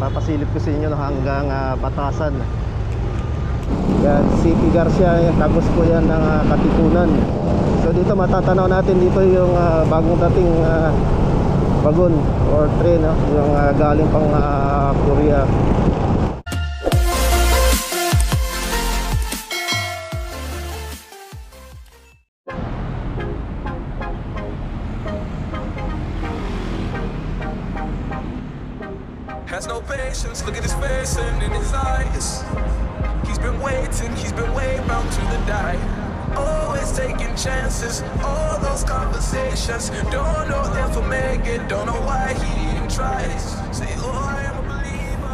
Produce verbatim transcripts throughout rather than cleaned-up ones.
ipapasilip ko sa inyo no, hanggang uh, Batasan. Yan, C P Garcia, yung tagos po yan ng uh, Katipunan. So dito matatanaw natin dito yung uh, bagong dating uh, wagon or train no? Yung uh, galing pang uh, Korea. Has no patience, look at his face and in his eyes. He's been waiting, he's been way bound to the die. Always taking chances, all those conversations. Don't know if I'll make it, don't know why he even tries. Say, oh, I am a believer.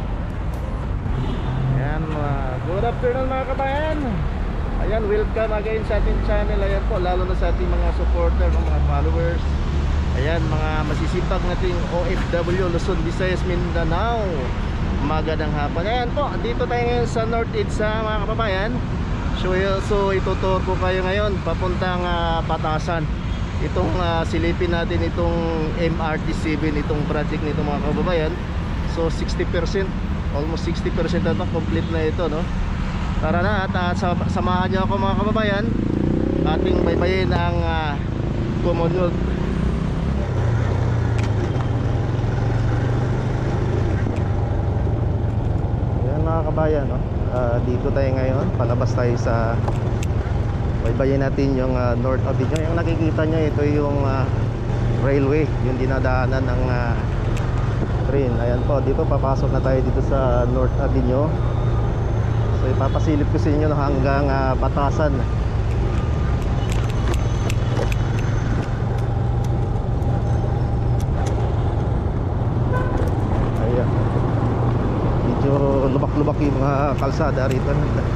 Ayan, uh, good afternoon mga kabayan. Ayan, welcome again sa ating channel. Ayan po, lalo na sa ating mga supporter, mga followers. Ayan, mga masisipag nating O F W, Luzon, Visayas, Mindanao. Magandang hapon. Ayan po, dito tayo ngayon sa North Edsa mga kababayan. So, so ituturo ko kayo ngayon papuntang uh, Batasan. Itong uh, silipin natin itong M R T seven, itong project nito mga kababayan. So sixty percent, almost sixty percent na ito, complete na ito no. Tara na at uh, samahan nyo ako mga kababayan. Ating baybayin ang uh, Kumunod. Mga kabayan no? uh, dito tayo ngayon, palabas tayo sa baybayin natin yung uh, North Avenue. Yung nakikita nyo ito yung uh, railway, yung dinadaanan ng uh, train. Ayan po, dito papasok na tayo dito sa North Avenue. So ipapasilip ko sa inyo no, hanggang uh, Batasan. Lubak-lubak yung mga kalsada rito.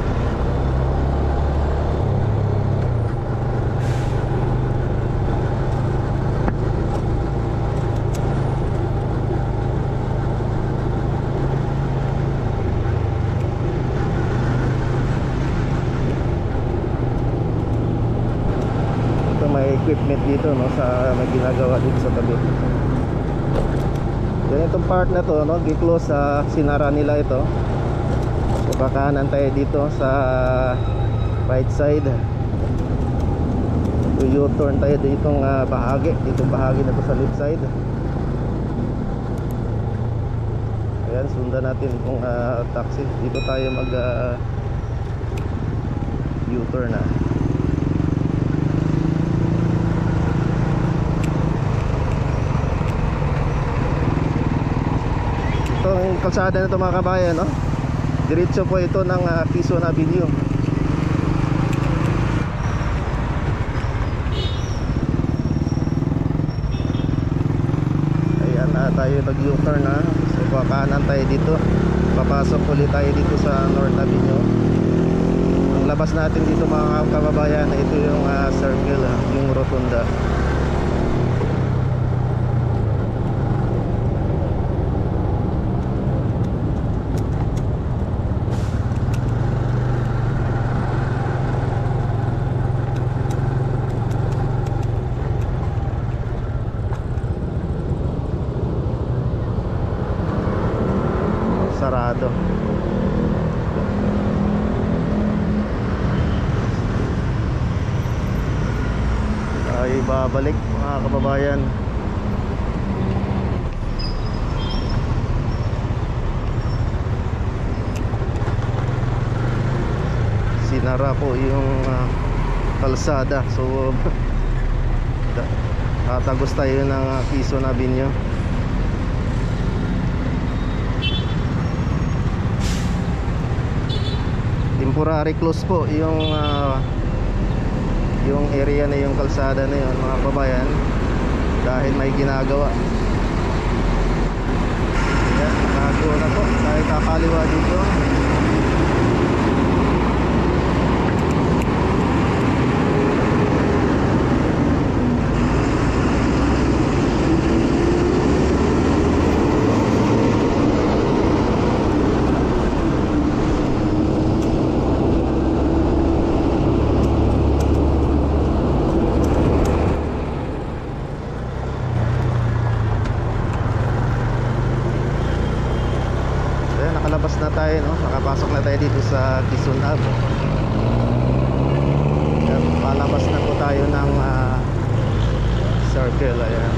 Ito may equipment dito no, sa may ginagawa dito sa tabi. Ganitong part na to no, gi-close sa sinara nila ito. So kakanan tayo dito sa right side. So U-turn tayo ditong uh, bahagi, ditong bahagi na to sa left side. Ayan, sundan natin itong uh, taxi. Dito tayo mag uh, U-turn na. Itong kalsada na ito mga kabayan no? Diretso po ito ng uh, Quezon Avenue. Ayan na tayo nag-U-turn na. So kakanan tayo dito. Papasok ulit tayo dito sa North Avenue. Ang labas natin dito mga kababayan, ito yung uh, circle, uh, yung rotunda. Sarado. Ay babalik mga kababayan. Sinara po yung uh, kalsada. So tatagos tayo ng uh, Quezon Avenue. Temporary close po yung uh, yung area na yung kalsada na yun mga kababayan dahil may ginagawa. Ayan, nagawa na po tayo kakaliwa dito. tayo, no? Nakapasok na tayo dito sa Quezon Hub. Ayan, palabas na po tayo ng uh, circle. Ayan.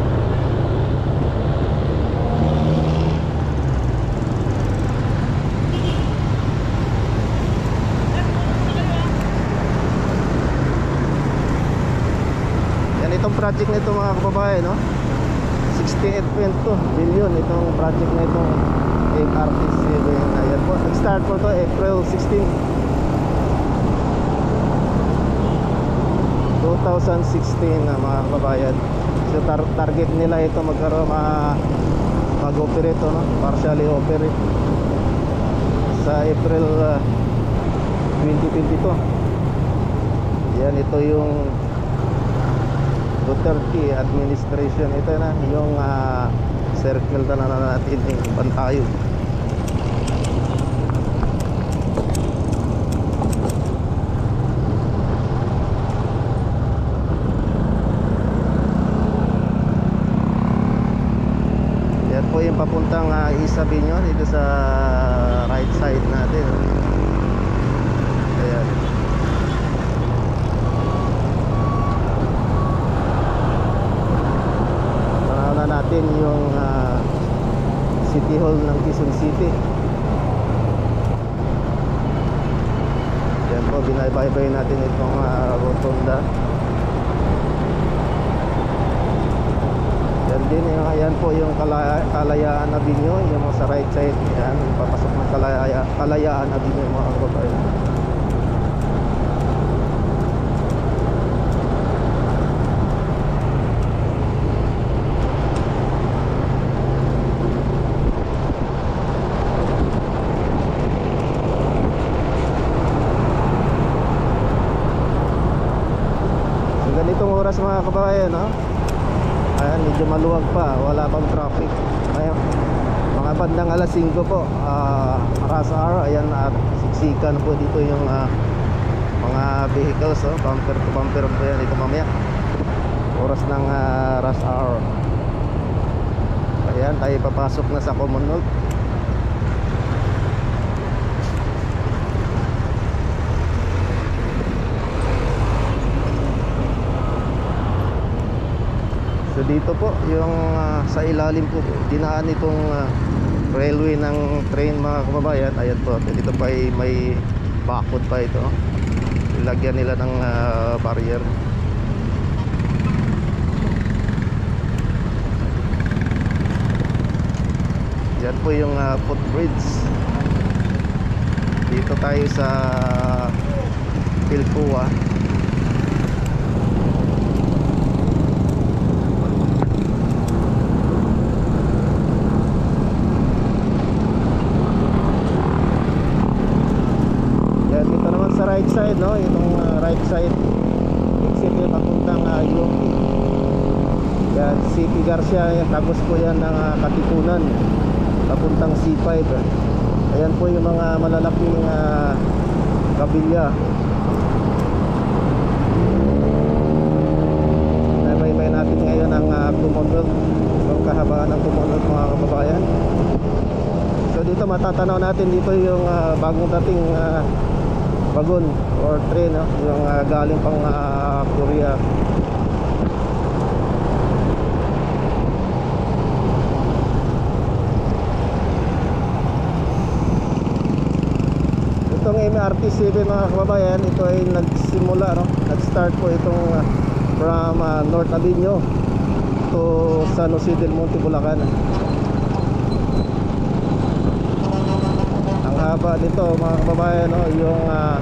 Yan itong project nito mga kababayan, no? sixty-eight point two billion itong project na itong M R T seven. Ayan po, nag-start po to April sixteenth twenty sixteen na mga kababayan. So tar target nila ito magkaroon uh, mag-operate, no? Partially operate sa April uh, twenty twenty-two. Yan, ito yung Duterte administration. Ito na yung uh, circle na na natin yung Bantayo. Yan po yung papuntang uh, Isabela dito sa right side natin. Ayan. Natin yung uh, City Hall ng Quezon City. Yan po, binaybay natin itong uh, rotunda. Yan din, yung, yan po yung Kalaya, Kalayaan Avenue, yung sa right side. Yan, papasok ng Kalaya, Kalayaan Avenue mga kababayan. Oras mga kababayan, no? Ayan, medyo maluwag pa, wala pang traffic. Ayan, mga bandang alas singko po, uh, rush hour. Ayan, at siksikan po dito yung uh, mga vehicles, oh, bumper to bumper po yan dito mamaya. Oras ng uh, rush hour. Ayan, tayo papasok na sa Commonwealth. So dito po yung uh, sa ilalim po dinaan itong uh, railway ng train mga kababayan. Ayan po, dito pa ay may bakod pa ito. Ilagyan nila ng uh, barrier. Yan po yung uh, footbridge. Dito tayo sa Pilcoa. Right side, no? Itong uh, right side exit yung papuntang uh, U P. Yan, C P Garcia, yan, tagos po yan ng uh, Katipunan papuntang C five. Ayan po yung mga malalaking uh, kabilya. Nabaybay natin ngayon ang uh, Commonwealth, yung kahabaan ng Commonwealth mga kababayan. So dito matatanaw natin dito yung uh, bagong dating uh, wagon or train, no? Yung uh, galing pang uh, Korea. Itong M R T seven mga kababayan, ito ay nagsimula, no? Nag-start po itong uh, from uh, North Avenue to San Jose del Monte, Bulacan. Haba dito mga kababayan, no? Yung uh,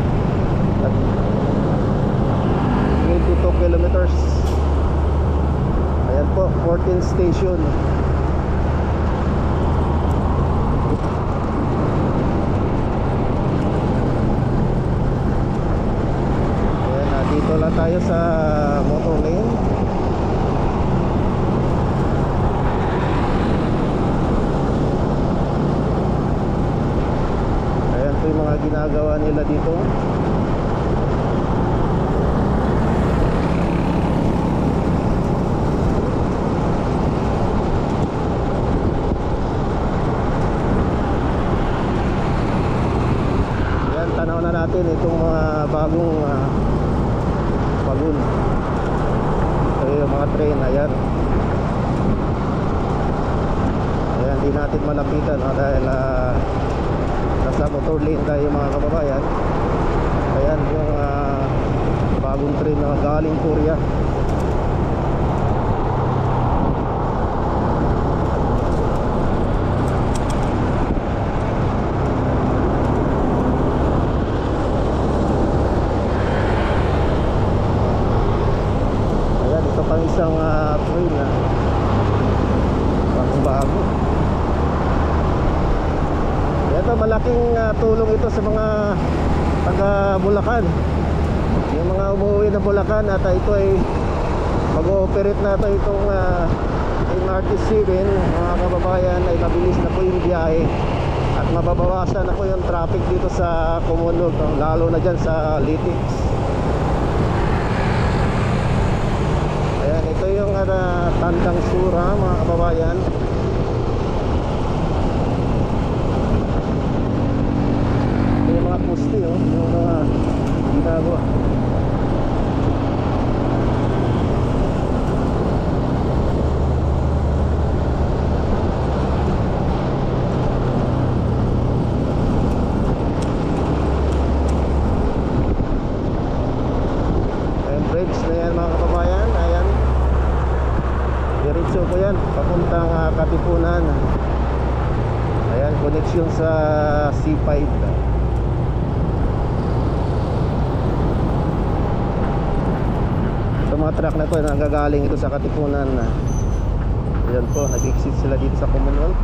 twenty-two kilometers. Ayan po, fourteen station. Ayan, uh, dito lang tayo sa motor lane. Yung mga ginagawa nila dito. natin itong mga bagong uh, bagun. Ito yung mga train, ayan. Ayan, di natin malapitan no? Dahil uh, nasa motor lane tayo mga kababayan. Ayan yung uh, bagong train na galing Korea. Isang uh, train na bagong bago. Ito malaking uh, tulong ito sa mga taga Bulacan, yung mga umuwi na Bulacan, at ito ay mag-ooperate na ito itong uh, M R T seven mga kababayan, ay mabilis na po yung biyahe at mababawasan na po yung traffic dito sa Comonog, lalo na dyan sa Litix. Ayan, ito yung uh, Tandang Sura mga kababayan. Ito yung mga poste, oh, yung mga ginagawa. Ayan, bridge na yan mga kababayan. Ayan, diretso po yan papuntang uh, Katipunan. Ayan, connection sa C five. Itong mga truck na to nanggagaling ito sa Katipunan. Ayan po, nag-exit sila dito sa Commonwealth.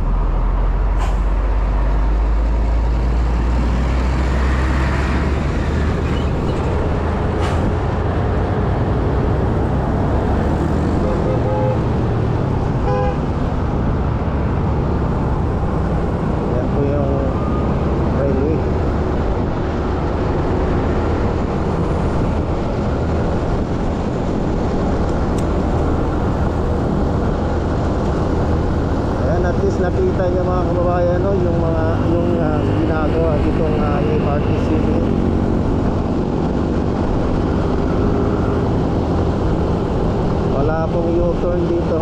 Nakita niyo mga kababayan, no, yung mga yung uh, ginagawa ditong uh, M R T seven. Wala pong U-turn dito.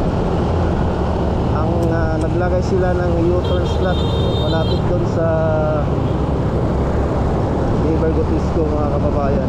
Ang uh, naglagay sila ng U-turn slot malapit doon sa Livergotisco mga kababayan.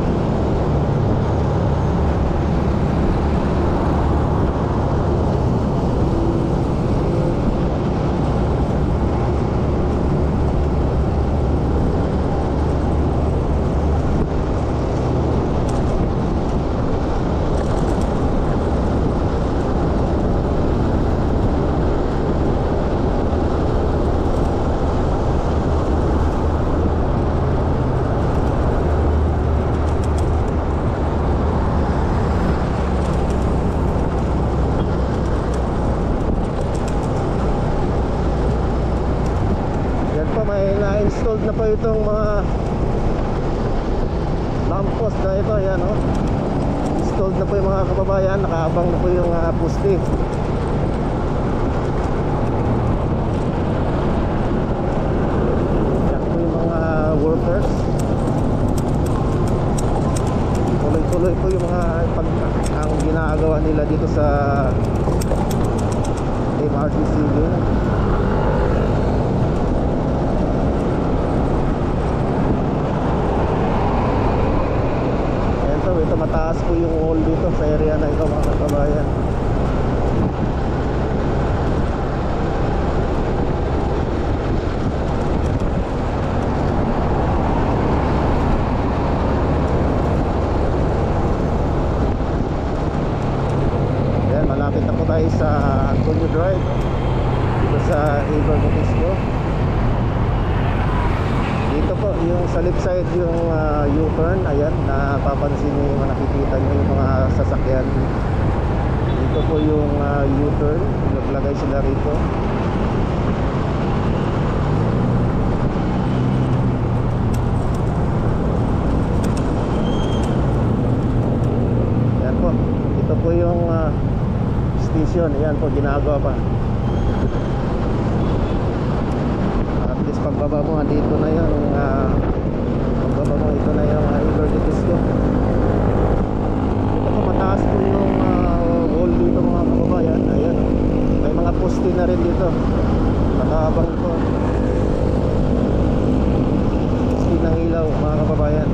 May na-installed na po itong mga lamppost na ito. Yan, oh. Installed na po yung mga kababayan. Nakaabang na po yung uh, poste. Yan po yung mga workers. Tuloy-tuloy po yung mga pag, ang ginagawa nila dito sa M R T seven. Ito mataas po yung wall dito sa area na ito mga kababayan. Ayan, malapit na po tayo sa Antonio Drive dito sa Livergotisco. Dito po yung sa left side yung uh, U-turn. Ayan, napapansin nyo yung nakikita nyo yung mga sasakyan. Dito po yung uh, U-turn, naglagay sila rito. Ayan po, ito po yung uh, station. Ayan po, ginagawa pa. Pagbaba mo, andito na yung uh, mabango. Ito na yung uh, inverted disco. Ito po mataas po yung uh, wall dito mga kababayan. Ayan, may mga poste na rin dito. Nakaabang ito. Poste ng ilaw mga kababayan.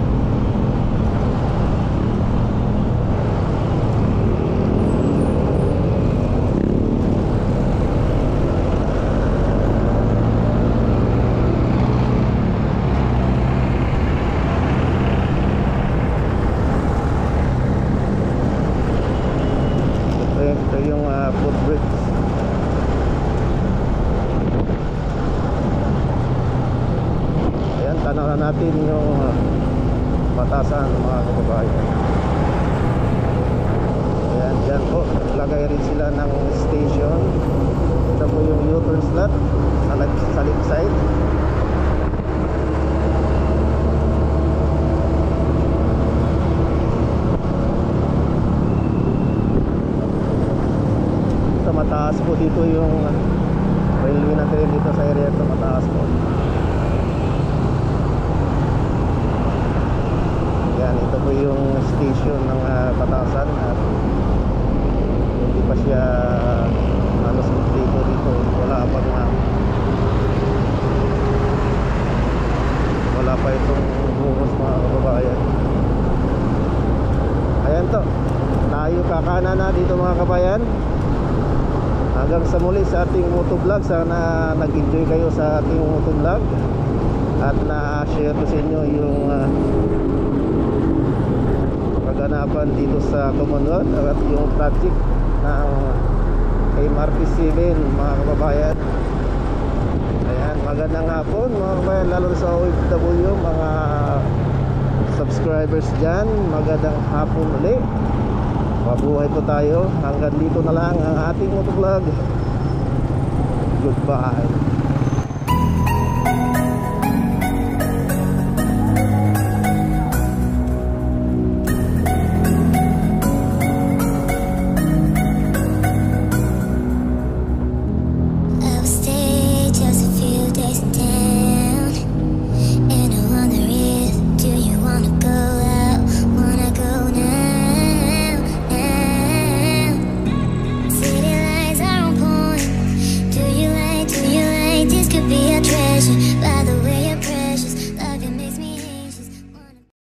Ito yung uh, footbridge. Ayan, tanaw na natin yung uh, batasan mga kababayan. Ayan, dyan po naglagay rin sila ng station. Ito po yung U-turn slot sa left, sa left side. Mataas po dito yung railway na train dito sa area ito, mataas po. Yan, ito po yung station ng uh, Batasan at hindi pa siya halos dito dito wala pa nga wala pa itong buhos mga kababayan. Ayan to, tayo kakana na dito mga kabayan. Hanggang sa muli sa ating motovlog. Sana nag-enjoy kayo sa ating motovlog at na-share ko sa inyo yung uh, kaganapan dito sa Commonwealth at yung project ng M R T seven mga kababayan. Ayan, magandang hapon mga kababayan, lalo sa O F W, mga subscribers dyan. Magandang hapon ulit. Mabuhay po tayo. Hanggang dito na lang ang ating motovlog. Goodbye.